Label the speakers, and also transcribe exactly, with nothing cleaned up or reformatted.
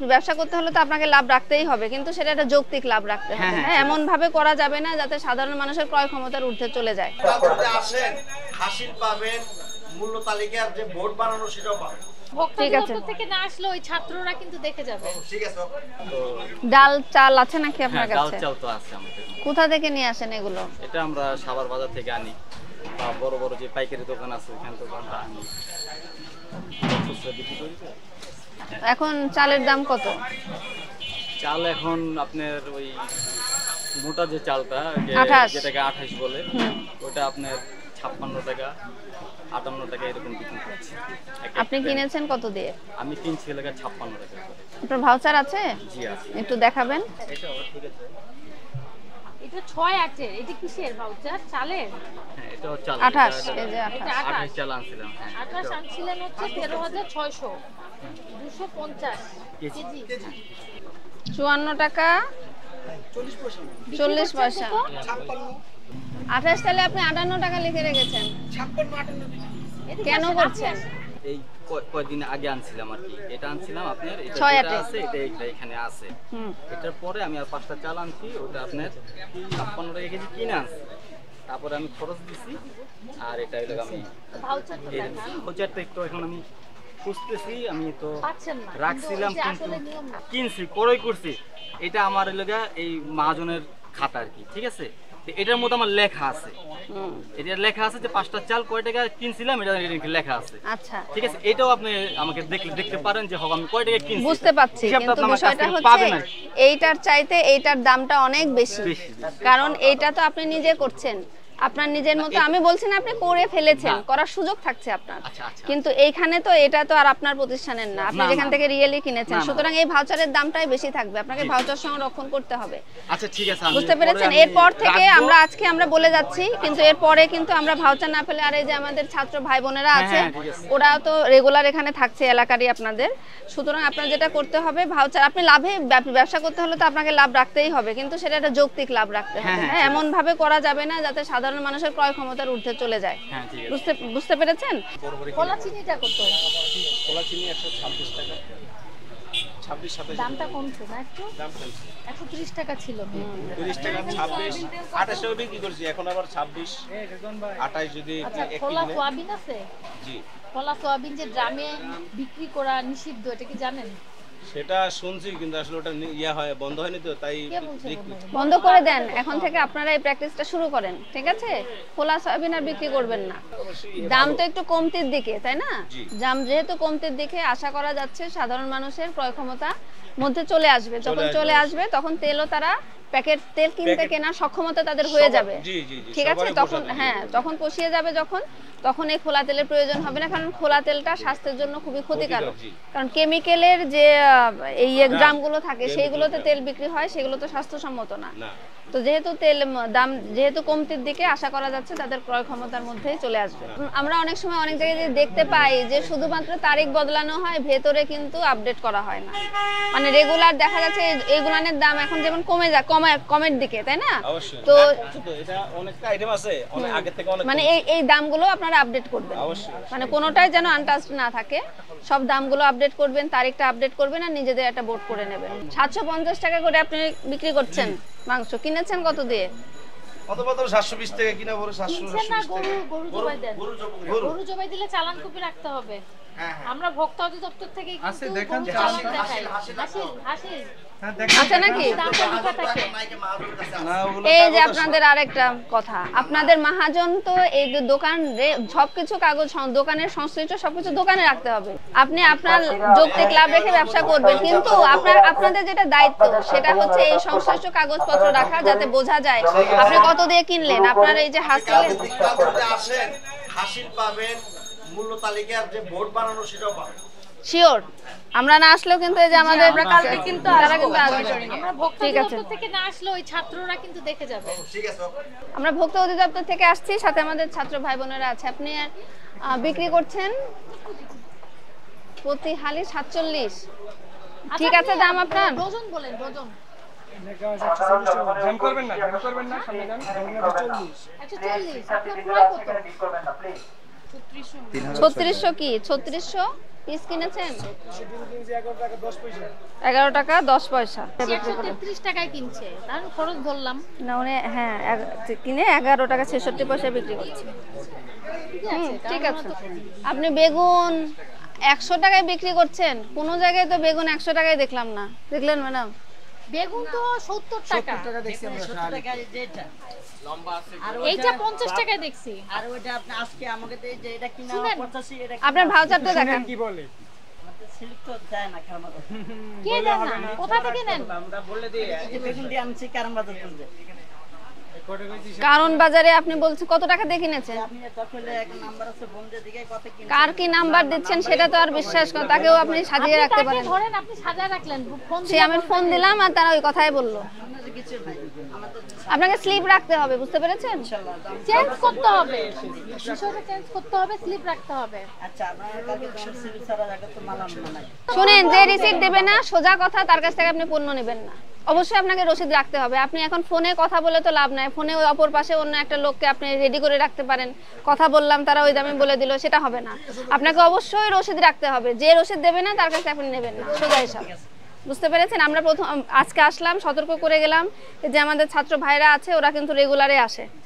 Speaker 1: ব্যবসা করতে হলে তো আপনাকে লাভ রাখতেই হবে, কিন্তু সেটা একটা যৌক্তিক লাভ রাখতে হবে। হ্যাঁ, এমন ভাবে করা যাবে না যাতে সাধারণ মানুষের ক্রয় ক্ষমতার ঊর্ধ্বে চলে যায়।
Speaker 2: আসেন, হাসিল পাবেন, মূল্য তালিকার যে বোর্ড বানানো সেটাও পাবেন।
Speaker 1: ঠিক আছে,
Speaker 3: থেকে না আসলে ওই ছাত্ররা কিন্তু দেখে যাবে।
Speaker 2: ঠিক আছে।
Speaker 1: ডাল চাল আছে নাকি আপনার কাছে?
Speaker 4: ডাল চাল তো আছে আমাদের।
Speaker 1: কোথা থেকে নিয়ে আসেন এগুলো?
Speaker 4: এটা আমরা সাভার বাজার থেকে আনি, বা বড় বড় যে পাইকারি দোকান আছে ওখান থেকে আমরা আনি, খুচরা বিক্রি করি।
Speaker 1: এখন চালের দাম কত?
Speaker 4: চাল এখন আপনার ওই মোটা যে চালটা যেটাকে আঠাশ বলে, ওটা আপনার ছাপ্পান্ন টাকা আটান্ন টাকা এরকম বিক্রি করছে।
Speaker 1: আপনি কিনেছেন কত দিয়ে?
Speaker 4: আমি কিনছি এলাকা ছাপ্পান্ন টাকা করে।
Speaker 1: আপনার ভাউচার আছে?
Speaker 4: জি আছে।
Speaker 1: একটু দেখাবেন।
Speaker 4: এটা ঠিক আছে।
Speaker 3: এটা ছয় আটের, এটা কিসের ভাউচার? চালের?
Speaker 4: হ্যাঁ, এটাও চাল।
Speaker 1: আঠাশ, এই যে আঠাশ।
Speaker 4: আঠাশ চাল আনছিলাম। হ্যাঁ,
Speaker 3: আঠাশ আনছিলেন হচ্ছে তেরো হাজার ছয়শো, দুশো পঞ্চাশ কেজি।
Speaker 1: চুয়ান্ন টাকা চল্লিশ পয়সা। আঠাশ সালে আপনি আটান্ন টাকা লিখে রেখেছেন, কেন করছেন?
Speaker 4: এই কয়েকদিন আগে আনছিলাম আর কি, এটা আনছিলাম আপনার
Speaker 1: ছয়
Speaker 4: এটা আছে, এটা এটা এখানে আছে। এটার পরে আমি আর পাঁচটা চাল আনছি, ওটা আপনার ছাপ্পান্ন টাকা কেজি কিনে আনছি। তারপরে আমি খরচ দিছি, আর এটা হলো আমি ভাউচারটা একটু এখন আমি খুঁজতেছি, আমি তো রাখছিলাম কিন্তু কিনছি ক্রয় করছি। এটা আমার এলাকা এই মহাজনের খাতা আর কি, ঠিক আছে। এটার মধ্যে আমার লেখা আছে, এটা লেখা আছে যে পাঁচটা চাল কয় টাকা কিনছিলাম, এটা লেখা আছে।
Speaker 1: আচ্ছা,
Speaker 4: ঠিক আছে, এটাও আপনি আমাকে দেখলে দেখতে পারেন যে আমি কয় টাকা কিনছি।
Speaker 1: বুঝতে পারছি, কিন্তু বিষয়টা হচ্ছে এইটার চাইতে এইটার দামটা অনেক বেশি, কারণ এইটা তো আপনি নিজে করছেন, আপনার নিজের মতো। আমি বলছি না আপনি করে ফেলেছেন, করার সুযোগ থাকছে আপনার, কিন্তু এইখানে তো এটা তো আর আপনার প্রতিষ্ঠানের না, আপনি যেখান থেকে রিয়েলি কিনেছেন, সুতরাং এই ভাউচারের দামটাই বেশি থাকবে, আপনাকে ভাউচার সংরক্ষণ করতে হবে।
Speaker 4: আচ্ছা ঠিক আছে,
Speaker 1: বুঝতে পেরেছেন? এরপর থেকে আমরা আজকে আমরা বলে যাচ্ছি, কিন্তু এরপরে কিন্তু আমরা ভাউচার না পেলে, আর এই যে আমাদের ছাত্র ভাই বোনেরা আছে ওরাও তো রেগুলার এখানে থাকছে এলাকারই আপনাদের, সুতরাং আপনার যেটা করতে হবে ভাউচার, আপনি লাভে ব্যবসা করতে হলে তো আপনাকে লাভ রাখতেই হবে, কিন্তু সেটা একটা যৌক্তিক লাভ রাখতে হবে। হ্যাঁ, এমন ভাবে করা যাবে না যাতে সাধারণ মানুষের ক্রয় ক্ষমতার ঊর্ধ্বে চলে যায়। বুঝতে বুঝতে পেরেছেন?
Speaker 3: কলা চিনিটা কত?
Speaker 2: কলা চিনি একশো ছাব্বিশ টাকা। ছাব্বিশ সাতাশ
Speaker 3: দামটা কমছে না একটু?
Speaker 2: দাম কমছে,
Speaker 3: একশো ত্রিশ টাকা ছিল,
Speaker 2: তিরিশ টাকা ছাব্বিশ আঠাশ টাকা বিক্রি করছি, এখন আবার ছাব্বিশ আঠাশ। যদি
Speaker 3: খোলা সোয়াবিন আছে?
Speaker 2: জি,
Speaker 3: খোলা সোয়াবিন যে ড্রামে বিক্রি করা নিষিদ্ধ, এটা কি জানেন?
Speaker 2: সেটা শুনছি, কিন্তু আসলে ওটা ইয়া হয় বন্ধ হয়নি তো, তাই
Speaker 1: বন্ধ করে দেন। এখন থেকে আপনারা এই প্র্যাকটিসটা শুরু করেন, ঠিক আছে? খোলা সয়াবিন আর বিক্রি করবেন না। দাম তো একটু কমতির দিকে, তাই না? দাম যেহেতু কমতির দিকে, আশা করা যাচ্ছে সাধারণ মানুষের ক্রয় ক্ষমতা মধ্যে চলে আসবে। যখন চলে আসবে তখন তেলও তারা প্যাকেট তেল কিনতে কেনার সক্ষমতা তাদের হয়ে যাবে, ঠিক আছে? তখন হ্যাঁ, তখন পুষিয়ে যাবে যখন, তখন এই খোলা তেলের প্রয়োজন হবে না, কারণ খোলা তেলটা স্বাস্থ্যের জন্য খুবই ক্ষতিকারক, কারণ কেমিক্যালের যে এই গ্রামগুলো থাকে সেইগুলোতে তেল বিক্রি হয়, সেগুলো তো স্বাস্থ্যসম্মত না। তো যেহেতু তেল দাম যেহেতু কমতির দিকে, আশা করা যাচ্ছে তাদের ক্রয় ক্ষমতার মধ্যেই চলে আসবে। আমরা অনেক সময় অনেক জায়গায় দেখতে পাই যে শুধুমাত্র তারিখ বদলানো হয়, ভেতরে কিন্তু আপডেট করা হয় না। মানে রেগুলার দেখা যাচ্ছে এইগুলানের দাম এখন যেমন কমে যায়, কমে কমের দিকে, তাই না? তো
Speaker 2: এটা অনেকটা আইটেম আছে, অনেক আগে থেকে অনেক,
Speaker 1: মানে এই এই দামগুলো আপনারা আপডেট করবেন, মানে কোনোটাই যেন আনটাচড না থাকে, সব দামগুলো আপডেট করবেন, তারিখটা আপডেট করবেন, আর নিজেদের একটা বোর্ড করে নেবেন। সাতশো পঞ্চাশ টাকা করে আপনি বিক্রি করছেন মাংস, কিনেছেন কত দিয়ে?
Speaker 2: কত কত সাতশো বিশ টাকা কিনা, বড় সাতশো বিশ টাকা।
Speaker 3: গরু জবাই দেন, গরু জবাই দিলে চালান কপি রাখতে হবে। আমরা ভোক্তা অধিদপ্তর থেকে
Speaker 5: আছে, দেখেন
Speaker 3: চালান দেখাই। হাসিল হাসিল
Speaker 1: আছে নাকি? এই যে আপনাদের আরেকটা কথা, আপনাদের মহাজন তো এই দোকান সবকিছু কাগজ দোকানের সংশ্লিষ্ট সবকিছু দোকানে রাখতে হবে। আপনি আপনার যৌক্তিক লাভ রেখে ব্যবসা করবেন, কিন্তু আপনার আপনাদের যেটা দায়িত্ব সেটা হচ্ছে এই সংশ্লিষ্ট কাগজপত্র রাখা, যাতে বোঝা যায় আপনি কত দিয়ে কিনলেন। আপনার এই যে হাসিল
Speaker 2: আসেন, হাসিল পাবেন, মূল্য তালিকার যে বোর্ড বানানো সেটাও পাবেন।
Speaker 1: শিওর, আমরা না আসলেও কিন্তু এই যে আমাদের
Speaker 3: কালকে কিন্তু
Speaker 1: তারা কিন্তু আসবে।
Speaker 3: আমরা ভোক্তা অধিদপ্তর থেকে না আসলে ওই ছাত্ররা কিন্তু দেখে যাবে।
Speaker 2: ঠিক আছে,
Speaker 1: আমরা ভোক্তা অধিদপ্তর থেকে আসছি, সাথে আমাদের ছাত্র ভাই বোনেরা আছে। আপনি বিক্রি করছেন প্রতি হালি সাতচল্লিশ, ঠিক আছে? দাম আপনার
Speaker 3: ডজন বলেন, ডজন
Speaker 5: জ্যাম করবেন না, জ্যাম করবেন না, সামনে যান। চল্লিশ
Speaker 3: একশো চল্লিশ আপনার প্রায় কত?
Speaker 1: ছত্রিশশো কি ছত্রিশশো পিস কিনেছেন
Speaker 5: এগারো টাকা দশ পয়সা।
Speaker 1: এগারো টাকা দশ পয়সা
Speaker 3: একশো তেত্রিশ টাকায় কিনছে, তাহলে খরচ ধরলাম।
Speaker 1: না উনি হ্যাঁ এগ- কিনে এগারো টাকা ছেষট্টি পয়সায় বিক্রি করছে।
Speaker 3: ঠিক
Speaker 1: হুম,
Speaker 3: আছে,
Speaker 1: ঠিক
Speaker 3: কারণ
Speaker 1: আছে।
Speaker 3: আমরা তো-
Speaker 1: আপনি বেগুন একশো টাকায় বিক্রি করছেন, কোনো জায়গায় তো বেগুন একশো টাকায় দেখলাম না, দেখলেন ম্যাডাম?
Speaker 3: বেগুন তো সত্তর টাকা,
Speaker 5: টাকা দেখছি আমরা সাড়ে।
Speaker 3: এইটা পঞ্চাশ টাকায় দেখছি।
Speaker 6: আর ওইটা আপনি আজকে আমাকে তো এই যে এটা কিনা
Speaker 3: শুনেন।
Speaker 6: পঁচাশি, এটা
Speaker 1: আপনার ভাউচারটা
Speaker 5: শুনেন
Speaker 1: দেখান।
Speaker 5: কি বলে?
Speaker 6: স্লিপ তো দেয় না খারাপ মতো।
Speaker 3: কে দেন না? কোথা থেকে নেন?
Speaker 6: এই যে বেগুন দিয়ে আনছি কারণ বাজার করতে।
Speaker 5: কটা কইছি
Speaker 1: কারণ বাজারে আপনি বলছেন কত টাকা দিয়ে কিনেছেন?
Speaker 6: আপনি তখন একটা নাম্বার আছে বন্ধের দিকে কত কিনছেন?
Speaker 1: কার কি নাম্বার দিচ্ছেন সেটা তো আর বিশ্বাস করেন, তাকেও আপনি সাজিয়ে
Speaker 3: আপনি
Speaker 1: রাখতে
Speaker 3: তাকে
Speaker 1: পারেন।
Speaker 3: ধরেন, আপনি সাজায় রাখলেন, ফোন
Speaker 1: সে আমি ফোন দিলাম আর তারা ওই কথাই বললো।
Speaker 6: আপনাদের কিছু নাই। আমাদের
Speaker 1: আপনাকে স্লিপ রাখতে হবে, বুঝতে পেরেছেন?
Speaker 6: ইনশাআল্লাহ দাম।
Speaker 3: চেঞ্জ করতে হবে, বিষয়টা চেঞ্জ করতে হবে, স্লিপ রাখতে হবে।
Speaker 6: আচ্ছা আপনার কালকে তোমার স্লিপ ছাড়া জায়গা তো মালাম নাই।
Speaker 1: শুনেন, যে রিসিট দেবে না সোজা কথা তার কাছ থেকে আপনি পণ্য নেবেন না। অবশ্যই আপনাকে রসিদ রাখতে হবে। আপনি এখন ফোনে কথা বলে তো লাভ নাই, ফোনে ওই অপর পাশে অন্য একটা লোককে আপনি রেডি করে রাখতে পারেন, কথা বললাম তারা ওই দামে বলে দিল, সেটা হবে না। আপনাকে অবশ্যই রসিদ রাখতে হবে, যে রসিদ দেবে না তার কাছে আপনি নেবেন না, সোজা হিসাব। বুঝতে পেরেছেন? আমরা প্রথম আজকে আসলাম, সতর্ক করে গেলাম যে আমাদের ছাত্র ভাইরা আছে, ওরা কিন্তু রেগুলারে আসে।